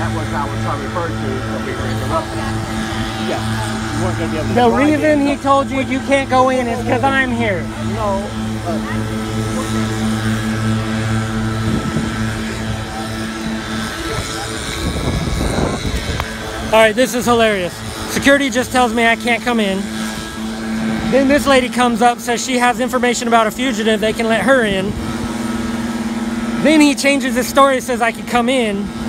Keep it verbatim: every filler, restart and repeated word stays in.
that was I was trying to refer to, so we were interrupted. Yeah. You weren't going to be able to The drive reason in. he told you you can't go in is because I'm here. No. Uh, All right, this is hilarious. Security just tells me I can't come in. Then this lady comes up, says she has information about a fugitive, they can let her in. Then he changes his story, says I can come in.